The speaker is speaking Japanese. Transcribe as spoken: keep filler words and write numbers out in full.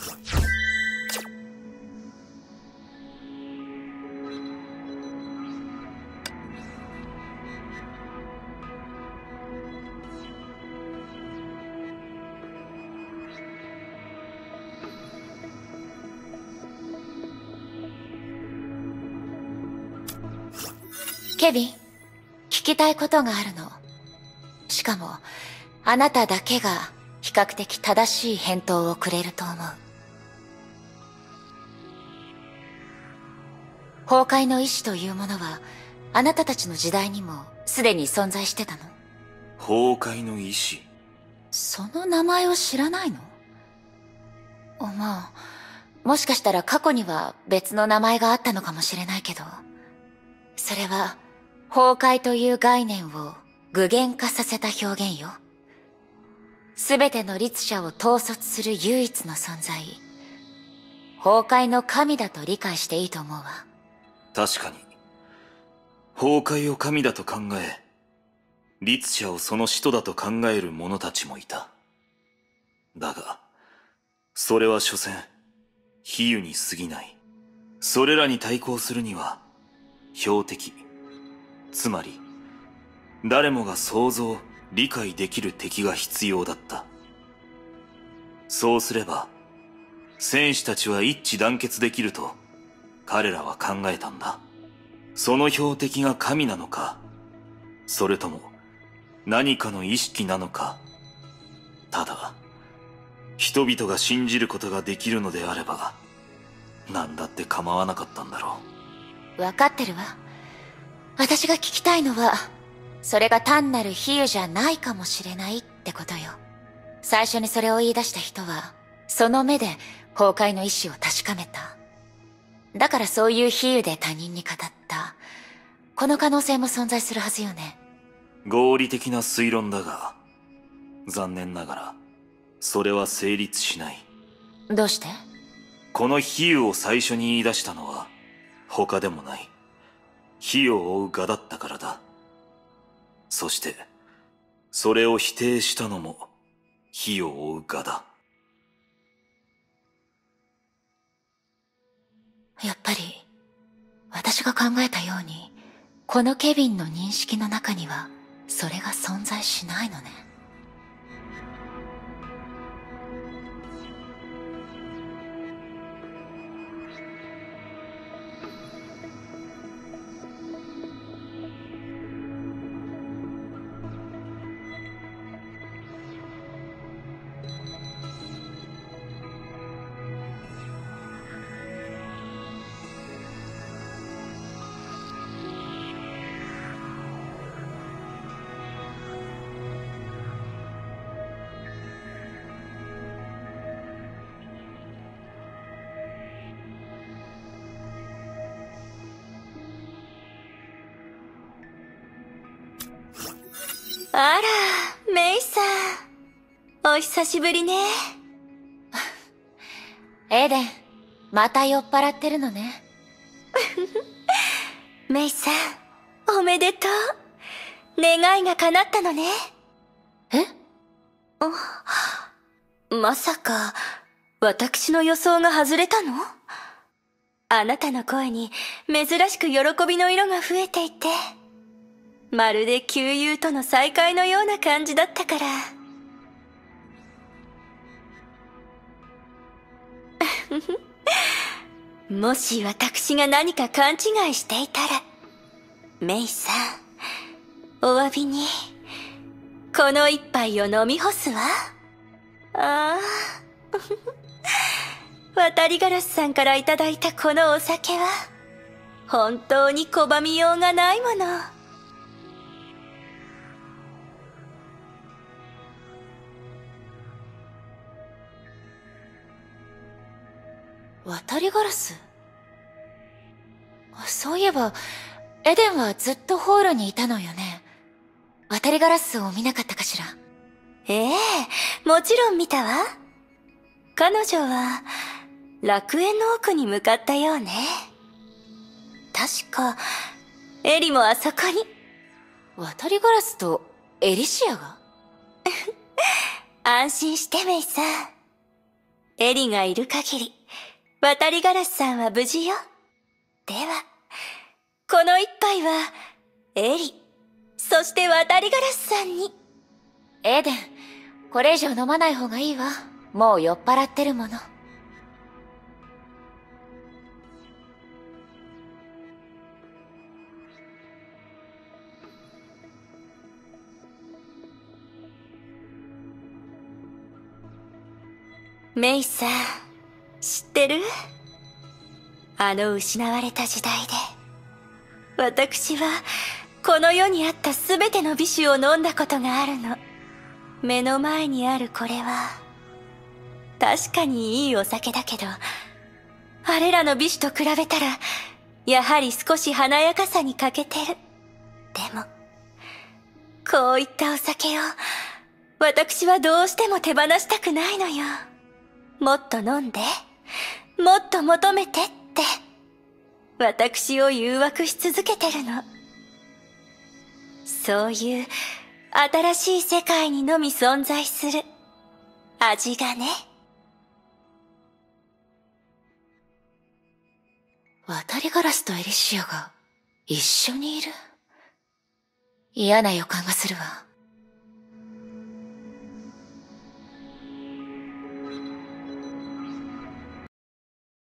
ケビン、聞きたいことがあるの。しかも、あなただけが比較的正しい返答をくれると思う。崩壊の意志というものは、あなたたちの時代にもすでに存在してたの？ 崩壊の意志？ その名前を知らないの？まあ、もしかしたら過去には別の名前があったのかもしれないけど、それは、崩壊という概念を具現化させた表現よ。すべての律者を統率する唯一の存在、崩壊の神だと理解していいと思うわ。 確かに、崩壊を神だと考え、律者をその使徒だと考える者たちもいた。だが、それは所詮、比喩に過ぎない。それらに対抗するには、標的、つまり、誰もが想像、理解できる敵が必要だった。そうすれば、戦士たちは一致団結できると、彼らは考えたんだ。その標的が神なのか、それとも、何かの意識なのか。ただ、人々が信じることができるのであれば、何だって構わなかったんだろう。わかってるわ。私が聞きたいのは、それが単なる比喩じゃないかもしれないってことよ。最初にそれを言い出した人は、その目で崩壊の意志を確かめた。だからそういう比喩で他人に語った。この可能性も存在するはずよね。 合理的な推論だが、残念ながら、それは成立しない。 どうして？ この比喩を最初に言い出したのは、他でもない。火を追う蛾だったからだ。そして、それを否定したのも、火を追う蛾だ。 やっぱり、私が考えたように、このケビンの認識の中には、それが存在しないのね。 あら、メイさん。お久しぶりね。 エデン、また酔っ払ってるのね。 メイさん、おめでとう。願いが叶ったのね。 え？ まさか、私の予想が外れたの？あなたの声に珍しく喜びの色が増えていて、まるで旧友との再会のような感じだったから。もし私が何か勘違いしていたら、メイさん、お詫びに、この一杯を飲み干すわ。ああ。渡りガラスさんからいただいたこのお酒は、本当に拒みようがないもの。 渡りガラス？そういえば、エデンはずっとホールにいたのよね。渡りガラスを見なかったかしら？ ええ、もちろん見たわ。彼女は、楽園の奥に向かったようね。確か、エリもあそこに。 渡りガラスとエリシアが？ 安心してメイさん。 エリがいる限り、渡りガラスさんは無事よ。では、この一杯は、エリ、そして渡りガラスさんに。 エーデン、これ以上飲まない方がいいわ。もう酔っ払ってるもの。 メイさん、知ってる？あの失われた時代で、私はこの世にあったすべての美酒を飲んだことがあるの。目の前にあるこれは、確かにいいお酒だけど、あれらの美酒と比べたら、やはり少し華やかさに欠けてる。でも、こういったお酒を、私はどうしても手放したくないのよ。もっと飲んで、もっと求めてって、私を誘惑し続けてるの。そういう新しい世界にのみ存在する味がね。 渡りガラスとエリシアが一緒にいる？嫌な予感がするわ。